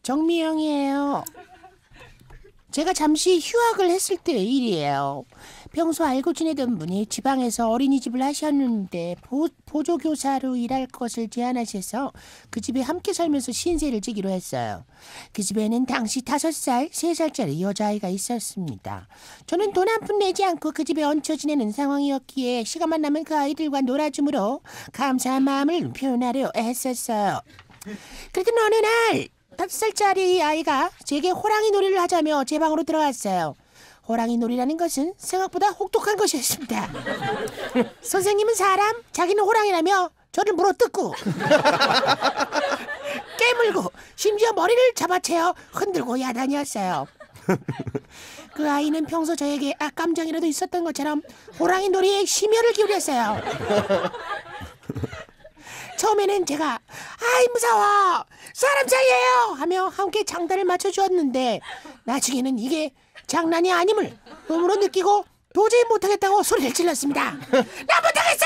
정미영이에요. 제가 잠시 휴학을 했을 때의 일이에요. 평소 알고 지내던 분이 지방에서 어린이집을 하셨는데 보조교사로 일할 것을 제안하셔서 그 집에 함께 살면서 신세를 지기로 했어요. 그 집에는 당시 5살, 3살짜리 여자아이가 있었습니다. 저는 돈 한 푼 내지 않고 그 집에 얹혀 지내는 상황이었기에 시간만 나면 그 아이들과 놀아주므로 감사한 마음을 표현하려 했었어요. 그랬더니 어느 날 5살짜리 아이가 제게 호랑이 놀이를 하자며 제 방으로 들어왔어요. 호랑이 놀이라는 것은 생각보다 혹독한 것이었습니다. 선생님은 사람, 자기는 호랑이라며 저를 물어뜯고 깨물고 심지어 머리를 잡아채어 흔들고 야단이었어요. 그 아이는 평소 저에게 악감정이라도 있었던 것처럼 호랑이 놀이에 심혈을 기울였어요. 처음에는 제가 아이 무서워 사람 사이에요 하며 함께 장단을 맞춰주었는데 나중에는 이게 장난이 아님을 몸으로 느끼고 도저히 못하겠다고 소리를 질렀습니다. 나 못하겠어!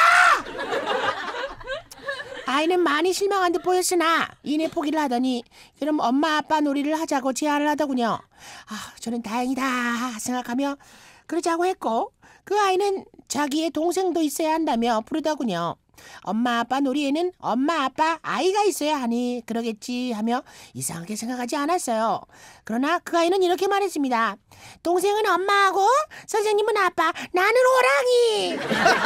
아이는 많이 실망한 듯 보였으나 이내 포기를 하더니 그럼 엄마 아빠 놀이를 하자고 제안을 하더군요. 저는 다행이다 생각하며 그러자고 했고 그 아이는 자기의 동생도 있어야 한다며 부르더군요. 엄마 아빠 놀이에는 엄마 아빠 아이가 있어야 하니 그러겠지 하며 이상하게 생각하지 않았어요. 그러나 그 아이는 이렇게 말했습니다. 동생은 엄마하고 선생님은 아빠, 나는 호랑이.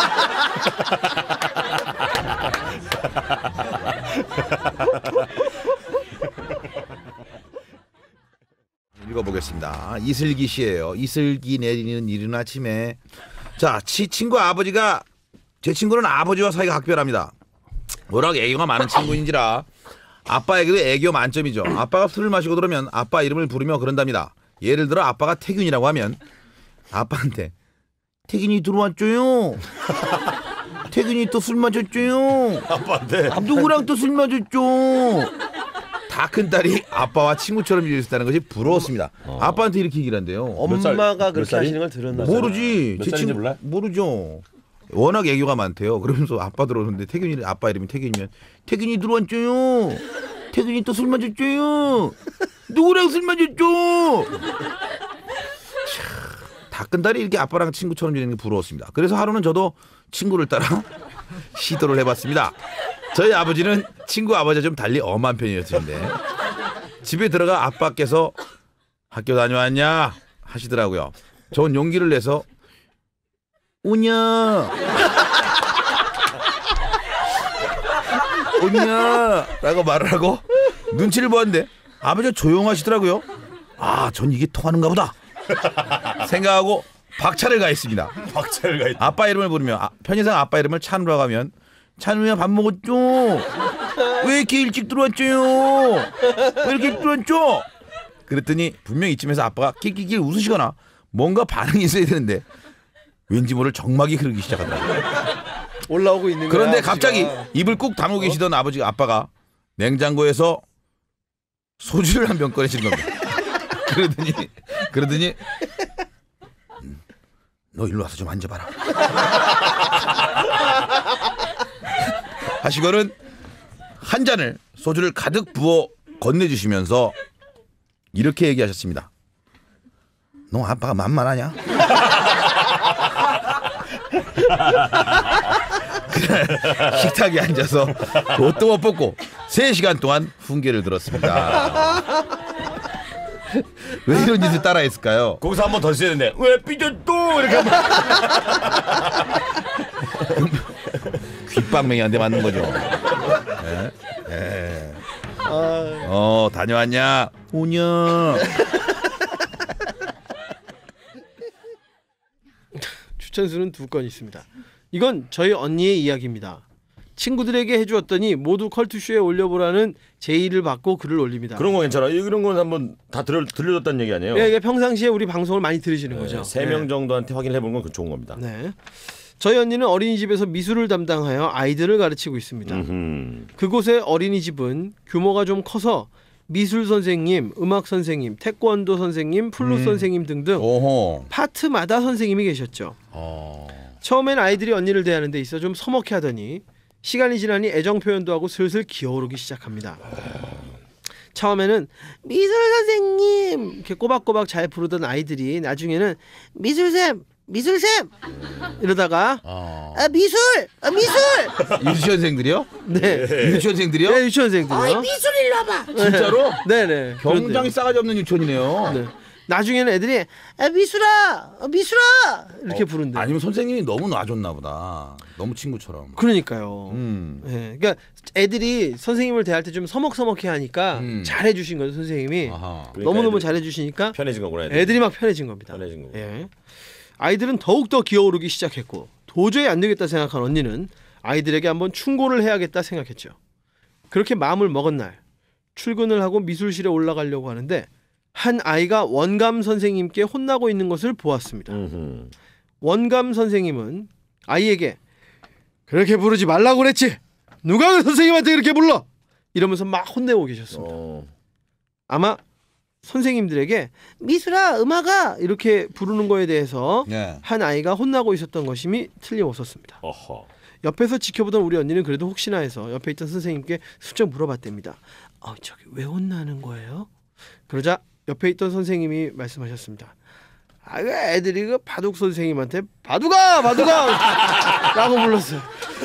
읽어보겠습니다. 이슬기 씨예요. 이슬기 내리는 이른 아침에. 자, 친구 아버지가 제 친구는 아버지와 사이가 각별합니다. 워낙 애교가 많은 친구인지라 아빠에게도 애교 만점이죠. 아빠가 술을 마시고 들어오면 아빠 이름을 부르며 그런답니다. 예를 들어 아빠가 태균이라고 하면 아빠한테 태균이 들어왔죠요. 태균이 또 술 마셨죠요. 아빠한테 누구랑 또 술 마셨죠. 다 큰 딸이 아빠와 친구처럼 지냈다는 것이 부러웠습니다. 아빠한테 이렇게 얘기를 한대요. 엄마가 그렇게 하시는 걸 들었나? 모르지. 몇 살인지 몰라? 모르죠. 워낙 애교가 많대요. 그러면서 아빠 들어오는데 태균이 아빠 이름이 태균이면 태균이 들어왔죠요. 태균이 또 술 마셨죠요. 누구랑 술 마셨죠. 다 큰 딸이 이렇게 아빠랑 친구처럼 지내는 게 부러웠습니다. 그래서 하루는 저도 친구를 따라 시도를 해봤습니다. 저희 아버지는 친구 아버지와 좀 달리 엄한 편이었는데 집에 들어가 아빠께서 학교 다녀왔냐 하시더라고요. 전 용기를 내서 오냐 라고 말을 하고 눈치를 보았는데 아버지가 조용하시더라고요. 전 이게 통하는가 보다 생각하고 박차를 가했습니다. 박차를 가했다. 아빠 이름을 부르며 편의상 아빠 이름을 찬우라고 하면 찬우야 밥 먹었죠? 왜 이렇게 일찍 들어왔죠? 왜 이렇게 일찍 들어왔죠? 그랬더니 분명히 이쯤에서 아빠가 낄낄낄 웃으시거나 뭔가 반응이 있어야 되는데 왠지 모를 정막이 흐르기 시작하더라고요. 올라오고 있는 거야. 그런데 아버지가. 갑자기 입을 꾹 다물고 계시던 아빠가 냉장고에서 소주를 한 병 꺼내신 겁니다. 그러더니 너 일로 와서 좀 앉아봐라 하시고는 한 잔을 소주를 가득 부어 건네주시면서 이렇게 얘기하셨습니다. 너 아빠가 만만하냐? 식탁에 앉아서 옷도 못 벗고 3시간 동안 훈계를 들었습니다. 왜 이런 짓을 따라했을까요? 거기서 한 번 더 써야 되는데 왜 삐졌또 이렇게 한번 귓방맹이한테 맞는 거죠. 다녀왔냐? 오냐? 추천수는 2건 있습니다. 이건 저희 언니의 이야기입니다. 친구들에게 해주었더니 모두 컬투쇼에 올려보라는 제의를 받고 글을 올립니다. 그런 거 괜찮아. 이런 건 한번 다 들려줬다는 얘기 아니에요? 네, 이게 평상시에 우리 방송을 많이 들으시는 거죠. 3명 정도한테 확인을 해보는 건 좋은 겁니다. 네. 저희 언니는 어린이집에서 미술을 담당하여 아이들을 가르치고 있습니다. 그곳의 어린이집은 규모가 좀 커서 미술 선생님, 음악 선생님, 태권도 선생님, 플룻 선생님 등등 파트마다 선생님이 계셨죠. 처음엔 아이들이 언니를 대하는 데 있어 좀 서먹해 하더니 시간이 지나니 애정 표현도 하고 슬슬 기어오르기 시작합니다. 처음에는 미술 선생님 이렇게 꼬박꼬박 잘 부르던 아이들이 나중에는 미술쌤 이러다가 미술 유치원생들이요? 네. 유치원생들이요? 네, 유치원생들이요. 미술 일로 와봐. 진짜로? 네네. 굉장히 싸가지 없는 유치원이네요. 네. 나중에는 애들이 미술아 이렇게 부른대. 아니면 선생님이 너무 놔줬나 보다. 너무 친구처럼. 그러니까요. 네. 그러니까 애들이 선생님을 대할 때 좀 서먹서먹해 하니까 잘해주신 거죠 선생님이. 아하. 그러니까 너무너무 애들이 잘해주시니까 편해진 거구나. 애들이 막 편해진 겁니다. 편해진 거고. 예. 아이들은 더욱더 기어오르기 시작했고 도저히 안 되겠다 생각한 언니는 아이들에게 한번 충고를 해야겠다 생각했죠. 그렇게 마음을 먹은 날 출근을 하고 미술실에 올라가려고 하는데 한 아이가 원감 선생님께 혼나고 있는 것을 보았습니다. 원감 선생님은 아이에게 그렇게 부르지 말라고 그랬지. 누가 그 선생님한테 그렇게 불러? 이러면서 막 혼내고 계셨습니다. 아마 선생님들에게 미술아 음악아 이렇게 부르는 거에 대해서 예. 한 아이가 혼나고 있었던 것임이 틀림없었습니다. 어허. 옆에서 지켜보던 우리 언니는 그래도 혹시나 해서 옆에 있던 선생님께 슬쩍 물어봤답니다. 저기 왜 혼나는 거예요? 그러자 옆에 있던 선생님이 말씀하셨습니다. 애들이 그 바둑 선생님한테 바둑아 라고 불렀어요.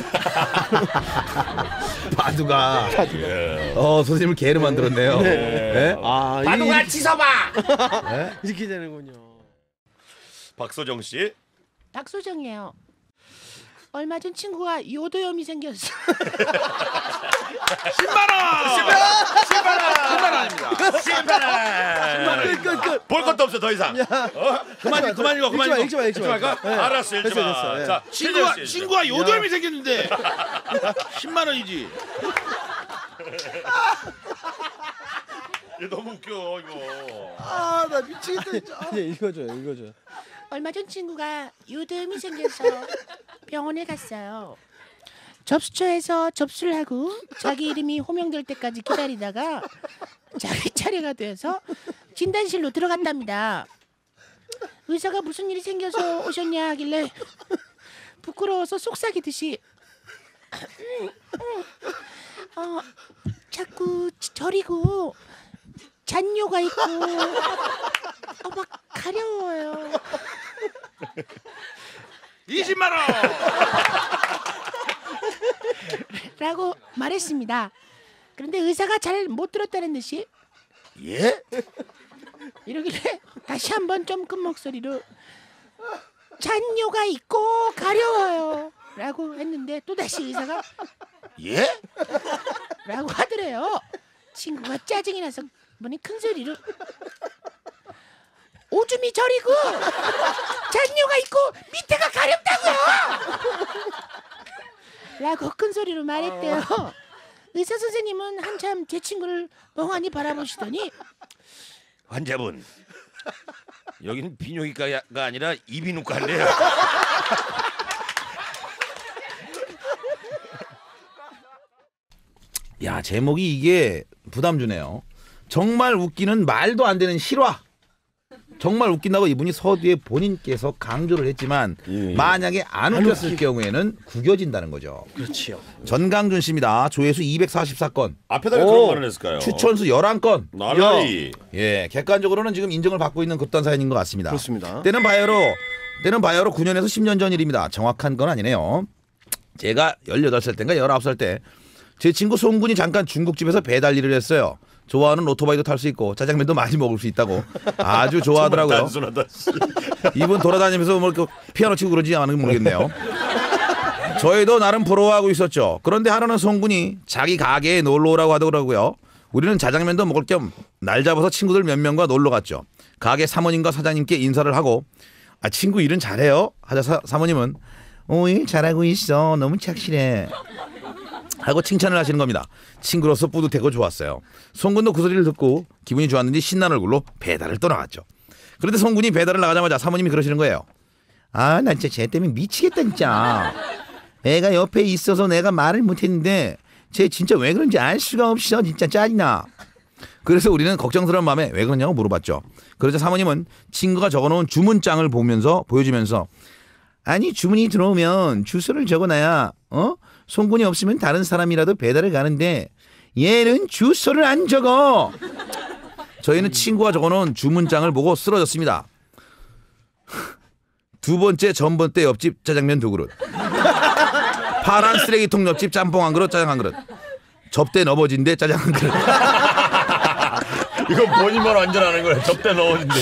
바둑아. 선생님을 개로 만들었네요. 네? 바둑아 씻어봐. 이렇게 되는군요. 박소정 씨. 박소정이에요. 얼마 전 친구가 요도염이 생겼어. 10만 원. 볼 것도 없어 더 이상. 그만 읽어. 읽지 마. 네. 알았어 읽지 마. 됐어. 자, 친구가 요도염이 생겼는데 10만 원이지. 이거 너무 웃겨 이거. 나 미치겠다 진짜. 읽어줘. 얼마 전 친구가 요도염이 생겨서 병원에 갔어요. 접수처에서 접수를 하고 자기 이름이 호명될 때까지 기다리다가 자기 차례가 돼서 진단실로 들어갔답니다. 의사가 무슨 일이 생겨서 오셨냐 하길래 부끄러워서 속삭이듯이 자꾸 저리고 잔뇨가 있고 막 가려워요. 20만 원. 라고 말했습니다. 그런데 의사가 잘 못 들었다는 듯이 예? 이러길래 다시 한번 좀 큰 목소리로 잔뇨가 있고 가려워요 라고 했는데 또다시 의사가 예? 라고 하더래요. 친구가 짜증이 나서 보니 큰 소리로 오줌이 저리고 잔뇨가 있고 밑에가 가렵다고요 라고 큰 소리로 말했대요. 의사 선생님은 한참 제 친구를 멍하니 바라보시더니 환자분, 여기는 비뇨기과가 아니라 이비인후과인데요. 야, 제목이 이게 부담 주네요. 정말 웃기는 말도 안 되는 실화. 정말 웃긴다고 이분이 서두에 본인께서 강조를 했지만 만약에 안 웃겼을 경우에는 구겨진다는 거죠. 그렇지요. 전강준 씨입니다. 조회수 244건. 앞에다 왜 그런 말을 했을까요? 추천수 11건. 날라리. 예, 객관적으로는 지금 인정을 받고 있는 그딴 사연인 것 같습니다. 그렇습니다. 때는 바야흐로 9년에서 10년 전 일입니다. 정확한 건 아니네요. 제가 18살 때인가 19살 때 제 친구 송군이 잠깐 중국집에서 배달 일을 했어요. 좋아하는 오토바이도 탈 수 있고 짜장면도 많이 먹을 수 있다고 아주 좋아하더라고요. 단순하다. 이분 돌아다니면서 뭐 이렇게 피아노 치고 그러지 않은 모르겠네요. 저희도 나름 부러워하고 있었죠. 그런데 하루는 송군이 자기 가게에 놀러 오라고 하더라고요. 우리는 짜장면도 먹을 겸 날 잡아서 친구들 몇 명과 놀러 갔죠. 가게 사모님과 사장님께 인사를 하고 친구 일은 잘해요? 하자 사모님은 일 잘하고 있어. 너무 착실해. 하고 칭찬을 하시는 겁니다. 친구로서 뿌듯하고 좋았어요. 송군도 그 소리를 듣고 기분이 좋았는지 신난 얼굴로 배달을 떠나갔죠. 그런데 송군이 배달을 나가자마자 사모님이 그러시는 거예요. 나 진짜 쟤 때문에 미치겠다 진짜. 애가 옆에 있어서 내가 말을 못했는데 쟤 진짜 왜 그런지 알 수가 없어. 진짜 짜증나. 그래서 우리는 걱정스러운 마음에 왜 그러냐고 물어봤죠. 그러자 사모님은 친구가 적어놓은 주문장을 보여주면서 아니 주문이 들어오면 주소를 적어놔야 송군이 없으면 다른 사람이라도 배달을 가는데 얘는 주소를 안 적어. 저희는 친구가 적어놓은 주문장을 보고 쓰러졌습니다. 두 번째 전봇대 옆집 짜장면 2그릇. 파란 쓰레기통 옆집 짬뽕 1그릇, 짜장 1그릇. 접대 넘어진 데 짜장 1그릇. 이거 본인만 완전하는 거야. 접대 넣었는데.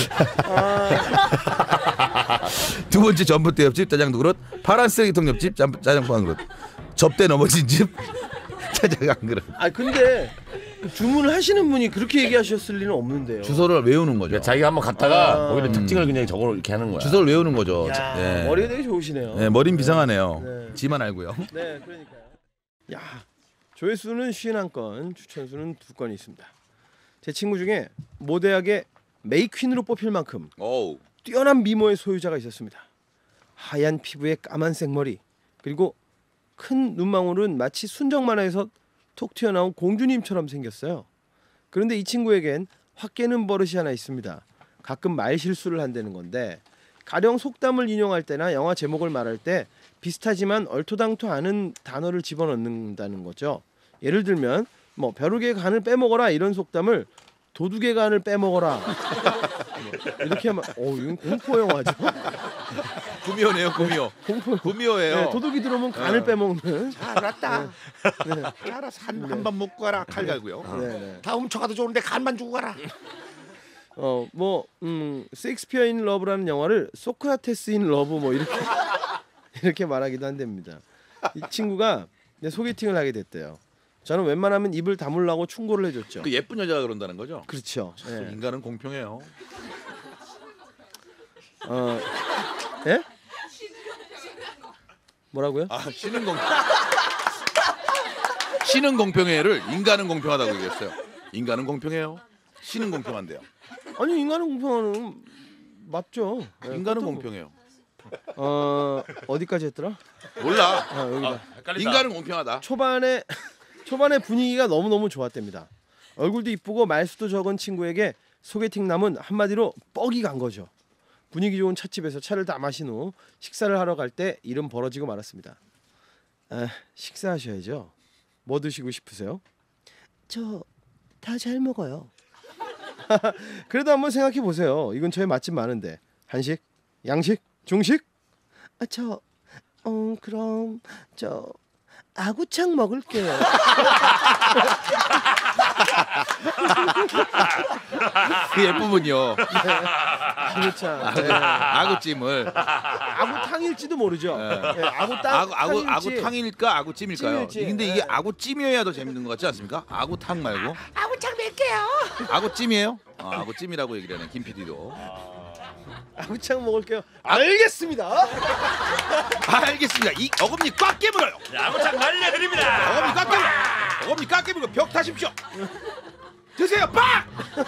두 번째 전봇대 옆집 짜장 2그릇. 파란 쓰레기통 옆집 짜장뽕 1그릇. 접대 넘어진 집 짜장 1그릇. 아 근데 주문을 하시는 분이 그렇게 얘기하셨을 리는 없는데요. 주소를 외우는 거죠. 자기가 한번 갔다가 거기는 특징을 그냥 적어 이렇게 하는 거야. 주소를 외우는 거죠. 야, 예. 머리가 되게 좋으시네요. 네, 머린 비상하네요. 네. 지만 알고요. 네, 그러니까요. 야, 조회수는 51건, 추천수는 2건이 있습니다. 제 친구 중에 모대학의 메이퀸으로 뽑힐 만큼 오. 뛰어난 미모의 소유자가 있었습니다. 하얀 피부에 까만 생머리, 그리고 큰 눈망울은 마치 순정 만화에서 톡 튀어나온 공주님처럼 생겼어요. 그런데 이 친구에겐 확 깨는 버릇이 하나 있습니다. 가끔 말 실수를 한다는 건데, 가령 속담을 인용할 때나 영화 제목을 말할 때 비슷하지만 얼토당토 않은 단어를 집어넣는다는 거죠. 예를 들면 뭐 벼룩의 간을 빼먹어라 이런 속담을 도둑의 간을 빼먹어라 이렇게 하면 이건 공포 영화죠. 구미호네요, 구미호. 구미호예요. 네, 도둑이 들어오면 간을 빼먹는. 알았다. 알았어. 한번 먹고 가라. 칼 갈고요. 네. 다 훔쳐가도 좋은데 간만 주고 가라. 셰익스피어 인 러브라는 영화를 소크라테스 인 러브 뭐 이렇게 이렇게 말하기도 한답니다. 이 친구가 소개팅을 하게 됐대요. 저는 웬만하면 입을 다물라고 충고를 해줬죠. 그 예쁜 여자가 그런다는 거죠? 그렇죠. 네. 인간은 공평해요. 예? 뭐라고요? 신은 공평해를 인간은 공평하다고 얘기했어요. 인간은 공평해요. 신은 공평한데요. 아니 인간은 공평하는 맞죠. 네, 인간은 그것도 공평해요. 어디까지 했더라? 몰라. 여기다. 헷갈린다. 인간은 공평하다. 초반에 분위기가 너무너무 좋았답니다. 얼굴도 이쁘고 말수도 적은 친구에게 소개팅 남은 한마디로 뻑이 간 거죠. 분위기 좋은 찻집에서 차를 다 마신 후 식사를 하러 갈 때 일은 벌어지고 말았습니다. 식사하셔야죠. 뭐 드시고 싶으세요? 저 다 잘 먹어요. 그래도 한번 생각해 보세요. 이 근처에 맛집 많은데 한식, 양식, 중식? 그럼 저 아구창 먹을게요. 그 예쁜 분이요. 아구창. 네. 아구찜을. 아구탕일지도 모르죠. 네. 아구탕일까 아구찜일까요? 찜일지. 근데 이게 아구찜이어야 더 재밌는 것 같지 않습니까? 아구탕 말고. 아구창 뵐게요. 아구찜이에요? 아구찜이라고 얘기를 하네. 김 PD도. 아구창 먹을게요. 알겠습니다. 알겠습니다. 이 어금니 꽉 깨물어요. 아무창 날려드립니다. 어금니 꽉 깨물어. 어금니 꽉 깨물고 벽 타십시오. 드세요. 빡!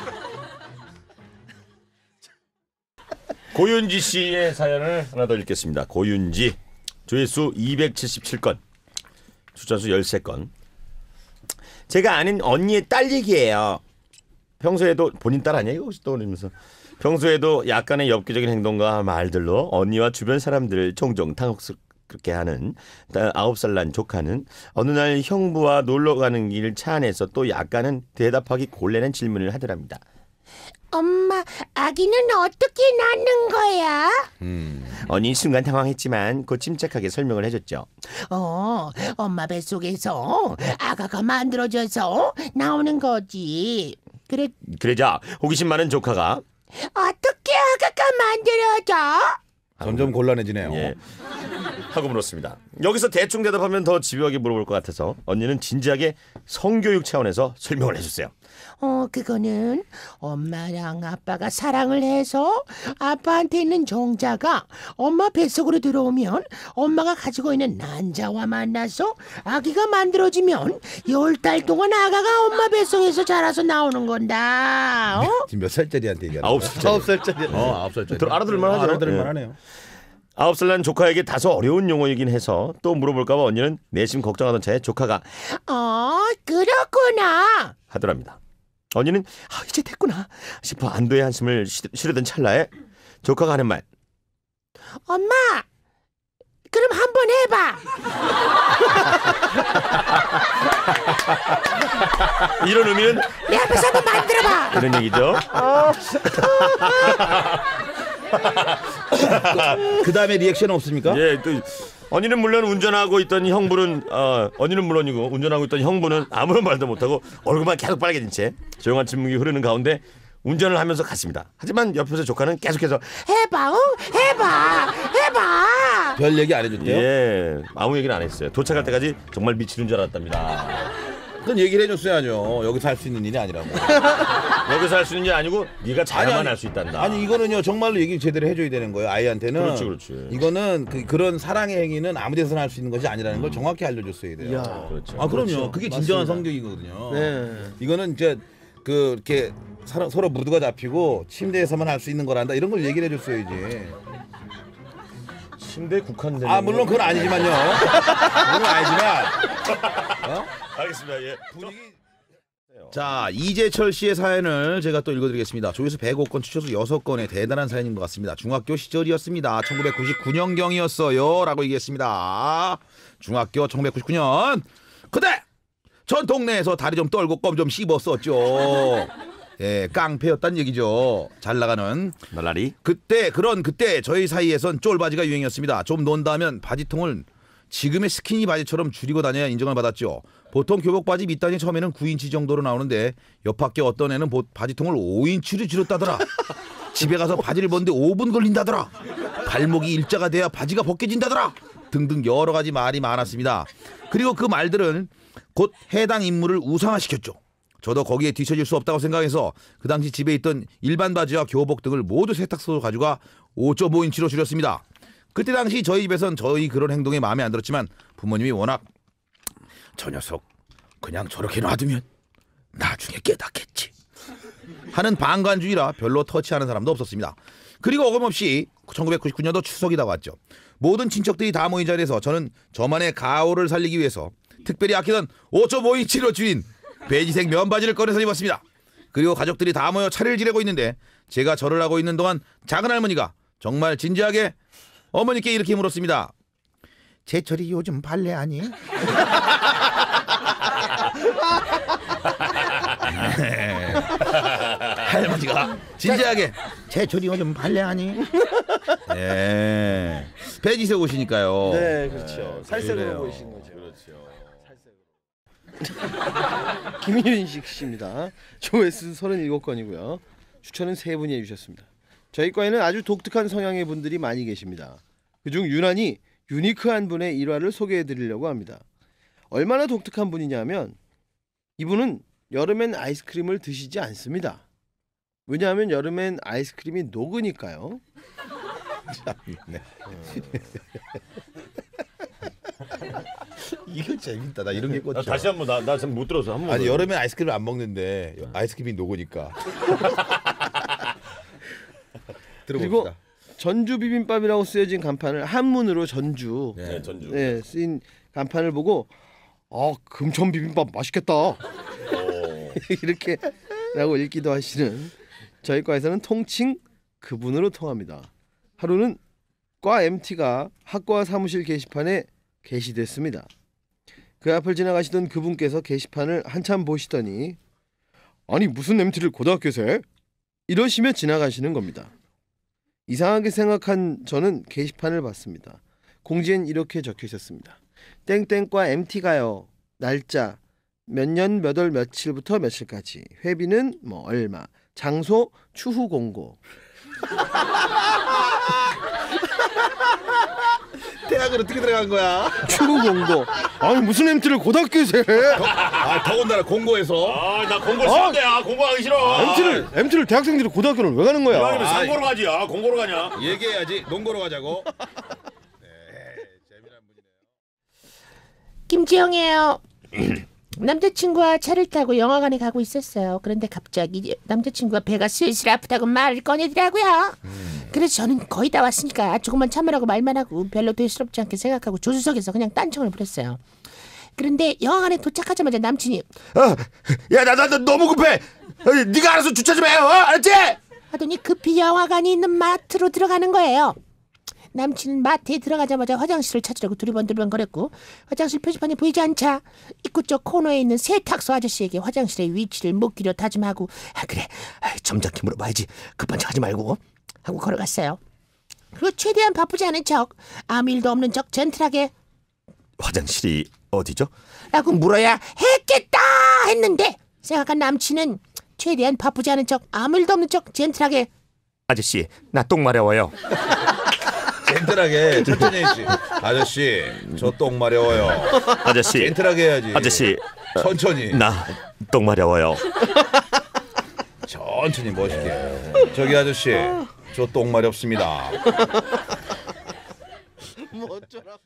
고윤지 씨의 사연을 하나 더 읽겠습니다. 고윤지 조회수 277건, 추천수 13건. 제가 아는 언니의 딸 얘기예요. 평소에도 본인 딸 아니야? 이거 떠올리면서 평소에도 약간의 엽기적인 행동과 말들로 언니와 주변 사람들을 종종 당혹스럽게 하는 9살 난 조카는 어느 날 형부와 놀러 가는 길 차 안에서 또 약간은 대답하기 곤란한 질문을 하더랍니다. 엄마, 아기는 어떻게 낳는 거야? 언니 순간 당황했지만 곧 침착하게 설명을 해줬죠. 엄마 뱃속에서 아가가 만들어져서 나오는 거지. 그러자 호기심 많은 조카가 어떻게 아가가 만들어져? 점점 곤란해지네요. 예. 하고 물었습니다. 여기서 대충 대답하면 더 집요하게 물어볼 것 같아서 언니는 진지하게 성교육 차원에서 설명을 해줬어요. 그거는 엄마랑 아빠가 사랑을 해서 아빠한테 있는 정자가 엄마 뱃속으로 들어오면 엄마가 가지고 있는 난자와 만나서 아기가 만들어지면 10달 동안 아가가 엄마 뱃속에서 자라서 나오는 건다. 지금 몇 살짜리한테 얘기하는 9살짜리. 9살짜리. 9살짜리. 알아들을만 하죠. 알아들을만 하네요. 9살 난 조카에게 다소 어려운 용어이긴 해서 또 물어볼까 봐 언니는 내심 걱정하던 차에 조카가 그렇구나. 하더랍니다. 언니는 이제 됐구나 싶어 안도의 한숨을 쉬려던 찰나에 조카가 하는 말. 엄마, 그럼 한번 해봐. 이런 의미는 내 앞에서 한번 만들어봐. 그런 얘기죠. 그 다음에 리액션은 없습니까? 예, 또 언니는 물론 운전하고 있던 형부는 언니는 물론이고 운전하고 있던 형부는 아무런 말도 못하고 얼굴만 계속 빨개진 채 조용한 침묵이 흐르는 가운데 운전을 하면서 갔습니다. 하지만 옆에서 조카는 계속해서 해봐, 응? 해봐. 별 얘기 안 해줬대요? 예, 아무 얘기는 안 했어요. 도착할 때까지 정말 미치는 줄 알았답니다. 그건 얘기를 해줬어야죠. 여기서 할 수 있는 일이 아니라고. 여기서 할 수 있는 게 아니고 네가 잘야만 할 수 있단다. 아니 이거는요 정말로 얘기 제대로 해줘야 되는 거예요. 아이한테는. 그렇지. 이거는 그런 사랑의 행위는 아무 데서나 할 수 있는 것이 아니라는 걸 정확히 알려줬어야 돼요. 야. 그렇죠. 아 그럼요. 그렇죠. 그게 진정한 맞습니다. 성격이거든요. 네. 이거는 이제 이렇게 서로 무드가 잡히고 침대에서만 할 수 있는 거란다 이런 걸 얘기를 해줬어야지. 침대 국한되는. 아 물론 그건 아니지만요. 물론 아니지만. 알겠습니다. 예. 분위기. 자 이재철 씨의 사연을 제가 또 읽어드리겠습니다. 조회수 105건, 추천수 6건의 대단한 사연인 것 같습니다. 중학교 시절이었습니다. 1999년경이었어요 라고 얘기했습니다. 중학교 1999년 그때 전 동네에서 다리 좀 떨고 껌 좀 씹었었죠. 예, 깡패였단 얘기죠. 잘 나가는 날라리. 그때 저희 사이에선 쫄바지가 유행이었습니다. 좀 논다 하면 바지통을 지금의 스키니 바지처럼 줄이고 다녀야 인정을 받았죠. 보통 교복 바지 밑단이 처음에는 9인치 정도로 나오는데 옆 학교 어떤 애는 바지통을 5인치로 줄였다더라. 집에 가서 바지를 벗는데 5분 걸린다더라. 발목이 일자가 돼야 바지가 벗겨진다더라. 등등 여러 가지 말이 많았습니다. 그리고 그 말들은 곧 해당 인물을 우상화시켰죠. 저도 거기에 뒤처질 수 없다고 생각해서 그 당시 집에 있던 일반 바지와 교복 등을 모두 세탁소로 가져가 5.5인치로 줄였습니다. 그때 당시 저희 집에선 저희 그런 행동이 마음에 안 들었지만 부모님이 워낙 저 녀석 그냥 저렇게 놔두면 나중에 깨닫겠지 하는 방관주의라 별로 터치하는 사람도 없었습니다. 그리고 어김없이 1999년도 추석이 다가왔죠. 모든 친척들이 다 모인 자리에서 저는 저만의 가오를 살리기 위해서 특별히 아끼던 5.5인치로 줄인 베이지색 면바지를 꺼내서 입었습니다. 그리고 가족들이 다 모여 차례를 지내고 있는데 제가 절을 하고 있는 동안 작은할머니가 정말 진지하게 어머니께 이렇게 물었습니다. 제철이 요즘 발레하니? 할머니가 진지하게 제철이 요즘 발레하니? 네. 베이지색 옷이니까요. 네, 그렇죠. 살색으로 그래요. 보이시는 거죠. 김윤식 씨입니다. 조회수 37건이고요. 추천은 3분이 해주셨습니다. 저희 과에는 아주 독특한 성향의 분들이 많이 계십니다. 그중 유난히 유니크한 분의 일화를 소개해드리려고 합니다. 얼마나 독특한 분이냐면 이분은 여름엔 아이스크림을 드시지 않습니다. 왜냐하면 여름엔 아이스크림이 녹으니까요. 네. 이거 재밌다. 나 이런 게 꽂혀. 다시 한번 나 지금 못 들어서 한번. 아니 여름에 아이스크림을 안 먹는데 아이스크림이 녹으니까. 그리고 들어봅시다. 전주 비빔밥이라고 쓰여진 간판을 한문으로 전주, 네, 전주. 네, 쓰인 간판을 보고 금천 비빔밥 맛있겠다 이렇게라고 읽기도 하시는 저희 과에서는 통칭 그분으로 통합니다. 하루는 과 MT가 학과 사무실 게시판에 게시됐습니다. 그 앞을 지나가시던 그분께서 게시판을 한참 보시더니 아니 무슨 MT를 고등학교에서 해? 이러시며 지나가시는 겁니다. 이상하게 생각한 저는 게시판을 봤습니다. 공지엔 이렇게 적혀 있었습니다. 땡땡과 MT가요. 날짜 몇 년 몇 월 며칠부터 며칠까지. 회비는 뭐 얼마. 장소 추후 공고. 대학을 어떻게 들어간 거야? 추후 공고. 아니 무슨 MT를 고등학교에서 해? 더군다나 공고에서. 나 공고 싫은데. 공고하기 싫어. MT를 대학생들이 고등학교를 왜 가는 거야? 이왕이면 상고로 가지. 공고로 가냐? 얘기해야지. 농고로 가자고. 김지영이에요. 남자친구와 차를 타고 영화관에 가고 있었어요. 그런데 갑자기 남자친구가 배가 슬슬 아프다고 말을 꺼내더라고요. 그래서 저는 거의 다 왔으니까 조금만 참으라고 말만 하고 별로 대수롭지 않게 생각하고 조수석에서 그냥 딴청을 부렸어요. 그런데 영화관에 도착하자마자 남친이 야, 나 너무 급해. 네가 알아서 주차 좀 해. 알았지? 하더니 급히 영화관이 있는 마트로 들어가는 거예요. 남친은 마트에 들어가자마자 화장실을 찾으려고 두리번두리번거렸고 화장실 표지판이 보이지 않자 입구 쪽 코너에 있는 세탁소 아저씨에게 화장실의 위치를 묻기로 다짐하고 그래 점잖게 물어봐야지 급한 척 하지 말고 하고 걸어갔어요. 그리고 최대한 바쁘지 않은 척 아무 일도 없는 척 젠틀하게 화장실이 어디죠? 라고 물어야 했겠다 했는데 생각한 남친은 최대한 바쁘지 않은 척 아무 일도 없는 척 젠틀하게 아저씨, 나 똥 마려워요. 젠틀하게 천천히 해야지. 아저씨 저 똥 마려워요. 아저씨, 젠틀하게 해야지. 아저씨, 천천히. 나 똥 마려워요. 천천히 멋있게. 저기 아저씨 저 똥 마렵습니다. 뭐 어쩌라고.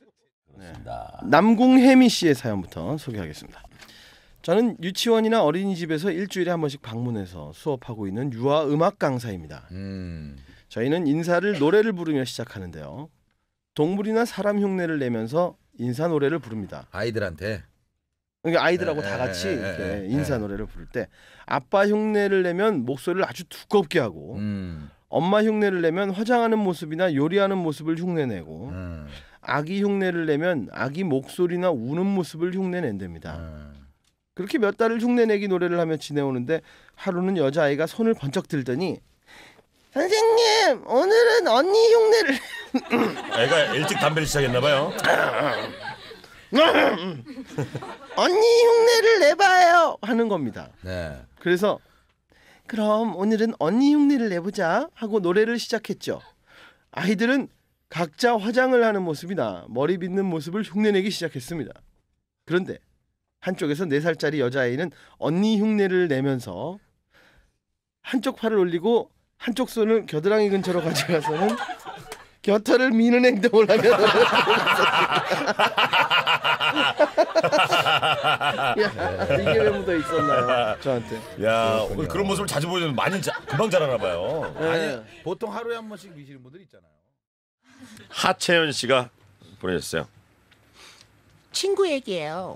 남궁혜미 씨의 사연부터 소개하겠습니다. 저는 유치원이나 어린이집에서 일주일에 한 번씩 방문해서 수업하고 있는 유아 음악 강사입니다. 저희는 인사를 노래를 부르며 시작하는데요. 동물이나 사람 흉내를 내면서 인사 노래를 부릅니다. 아이들한테. 그러니까 아이들하고 다 같이 이렇게 인사 노래를 부를 때 아빠 흉내를 내면 목소리를 아주 두껍게 하고 엄마 흉내를 내면 화장하는 모습이나 요리하는 모습을 흉내내고 아기 흉내를 내면 아기 목소리나 우는 모습을 흉내낸답니다. 그렇게 몇 달을 흉내내기 노래를 하며 지내오는데 하루는 여자아이가 손을 번쩍 들더니 선생님 오늘은 언니 흉내를 애가 일찍 담배를 시작했나봐요. 언니 흉내를 내봐요 하는 겁니다. 네. 그래서 그럼 오늘은 언니 흉내를 내보자 하고 노래를 시작했죠. 아이들은 각자 화장을 하는 모습이나 머리 빗는 모습을 흉내내기 시작했습니다. 그런데 한쪽에서 4살짜리 여자아이는 언니 흉내를 내면서 한쪽 팔을 올리고 한쪽 손을 겨드랑이 근처로 가져가서는 겨털을 미는 행동을 하며 이게 왜 묻어 있었나요? 저한테. 야, 그런 모습을 자주 보여주면 많이 금방 자라나 봐요. 아니 보통 하루에 한 번씩 미시는 분들 있잖아요. 하채연 씨가 보내셨어요. 친구 얘기예요.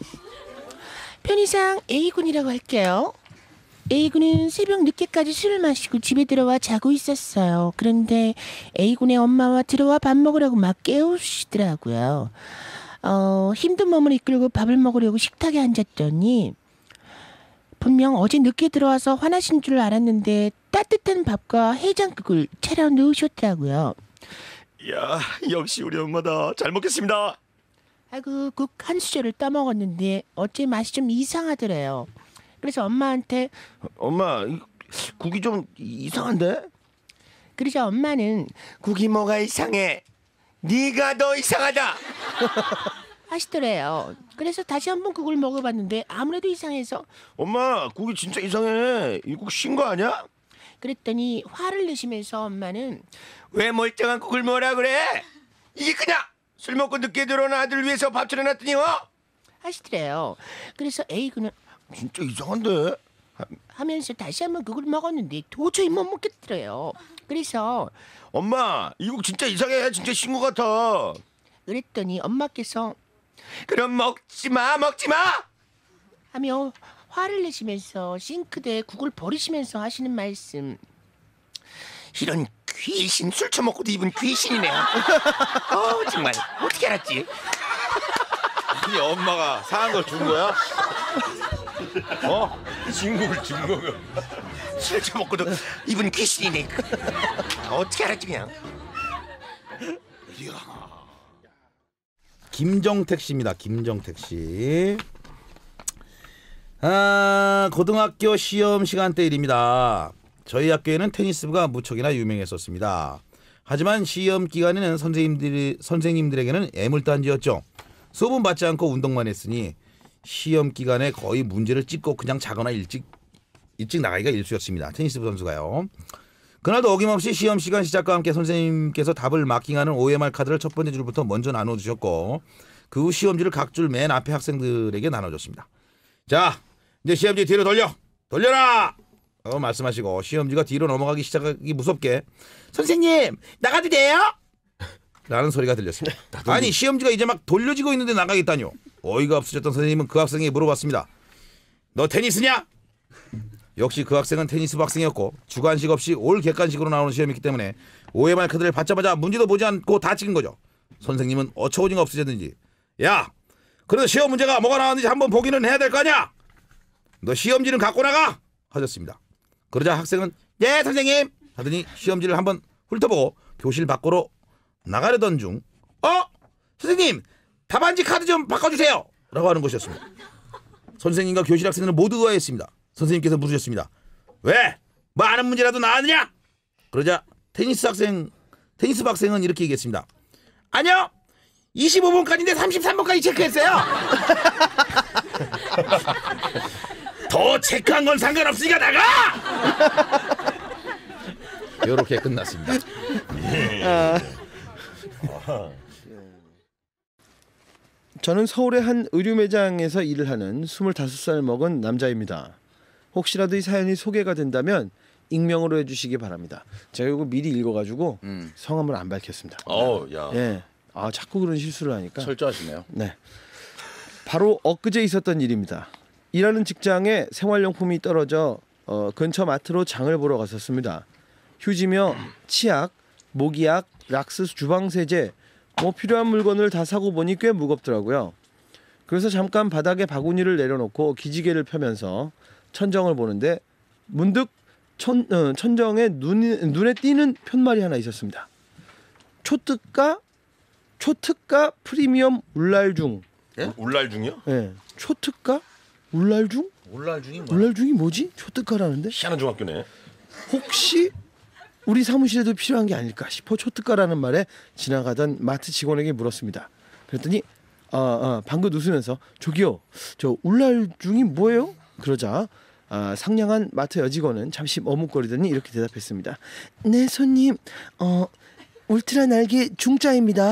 편의상 A군이라고 할게요. A군은 새벽 늦게까지 술을 마시고 집에 들어와 자고 있었어요. 그런데 A군의 엄마와 들어와 밥 먹으라고 막 깨우시더라고요. 힘든 몸을 이끌고 밥을 먹으려고 식탁에 앉았더니 분명 어제 늦게 들어와서 화나신 줄 알았는데 따뜻한 밥과 해장국을 차려 넣으셨더라고요. 야, 역시 우리 엄마다. 잘 먹겠습니다. 아이고 국 한 수저를 떠먹었는데 어째 맛이 좀 이상하더래요. 그래서 엄마한테 엄마 국이 좀 이상한데? 그러자 엄마는 국이 뭐가 이상해? 네가 더 이상하다. 하시더래요. 그래서 다시 한번 국을 먹어봤는데 아무래도 이상해서 엄마 국이 진짜 이상해. 이 국 신 거 아니야? 그랬더니 화를 내시면서 엄마는 왜 멀쩡한 국을 먹으라 그래? 이게 그냥 술 먹고 늦게 들어온 아들 위해서 밥 차려놨더니 하시더래요. 그래서 A군은 진짜 이상한데? 하면서 다시 한번 국을 먹었는데 도저히 못 먹겠더래요. 그래서 엄마 이 국 진짜 이상해. 진짜 신 거 같아. 그랬더니 엄마께서 그럼 먹지 마 하며 화를 내시면서 싱크대에 국을 버리시면서 하시는 말씀. 이런 귀신 술 처먹고도 입은 귀신이네. 정말 어떻게 알았지? 아니 엄마가 사한 걸 준 거야? 진국을 준 거면. 술 처먹고도 입은 귀신이네. 어떻게 알았지 그냥? 김정택 씨입니다. 김정택 씨. 고등학교 시험 시간대 일입니다. 저희 학교에는 테니스부가 무척이나 유명했었습니다. 하지만 시험 기간에는 선생님들에게는 애물단지였죠. 수업은 받지 않고 운동만 했으니 시험 기간에 거의 문제를 찍고 그냥 자거나 일찍 나가기가 일쑤였습니다. 테니스부 선수가요. 그날도 어김없이 시험 시간 시작과 함께 선생님께서 답을 마킹하는 OMR 카드를 첫 번째 줄부터 먼저 나눠주셨고 그 후 시험지를 각 줄 맨 앞에 학생들에게 나눠줬습니다. 자, 이제 시험지 뒤로 돌려라! 말씀하시고 시험지가 뒤로 넘어가기 시작하기 무섭게 선생님 나가도 돼요? 라는 소리가 들렸습니다. 아니 시험지가 이제 막 돌려지고 있는데 나가겠다뇨. 어이가 없으셨던 선생님은 그 학생에게 물어봤습니다. 너 테니스냐? 역시 그 학생은 테니스 학생이었고 주관식 없이 올 객관식으로 나오는 시험이기 때문에 OMR 카드를 받자마자 문제도 보지 않고 다 찍은 거죠. 선생님은 어처구니가 없으셨는지 야 그래도 시험 문제가 뭐가 나왔는지 한번 보기는 해야 될 거 아니야. 너 시험지는 갖고 나가 하셨습니다. 그러자 학생은 네 선생님 하더니 시험지를 한번 훑어보고 교실 밖으로 나가려던 중 선생님 답안지 카드 좀 바꿔주세요 라고 하는 것이었습니다. 선생님과 교실 학생들은 모두 의아했습니다. 선생님께서 물으셨습니다. 왜? 뭐 아는 문제라도 나왔느냐? 그러자 테니스 학생은 이렇게 얘기했습니다. 아니요 25번까지인데 33번까지 체크했어요. 더 체크한 건 상관없으니까 나가! 이렇게 끝났습니다. 저는 서울의 한 의류 매장에서 일을 하는 25살 먹은 남자입니다. 혹시라도 이 사연이 소개가 된다면 익명으로 해주시기 바랍니다. 제가 이거 미리 읽어가지고 성함을 안 밝혔습니다. 야. 예. 아 자꾸 그런 실수를 하니까. 철저하시네요. 네. 바로 엊그제 있었던 일입니다. 일하는 직장에 생활용품이 떨어져 근처 마트로 장을 보러 갔었습니다. 휴지며 치약, 모기약, 락스, 주방세제 뭐 필요한 물건을 다 사고 보니 꽤 무겁더라고요. 그래서 잠깐 바닥에 바구니를 내려놓고 기지개를 펴면서 천정을 보는데 문득 천정에 눈에 띄는 편말이 하나 있었습니다. 초특가 프리미엄 울랄중. 예? 울랄 중이요? 네. 초특가 울랄중? 울랄중이 뭐지? 초특가라는데? 희한한 중학교네. 혹시 우리 사무실에도 필요한 게 아닐까 싶어 초특가라는 말에 지나가던 마트 직원에게 물었습니다. 그랬더니 방긋 웃으면서 저기요 저 울랄중이 뭐예요? 그러자 상냥한 마트 여직원은 잠시 머뭇거리더니 이렇게 대답했습니다. 네 손님 울트라 날개 중짜입니다.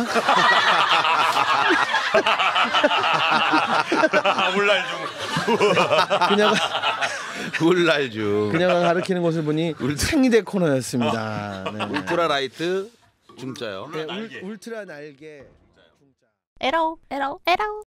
울랄 중. 그녀가 가리키는 것을 보니 생리대 코너였습니다. 네. 울트라 라이트 중짜요. 네, 울트라 날개. 에러.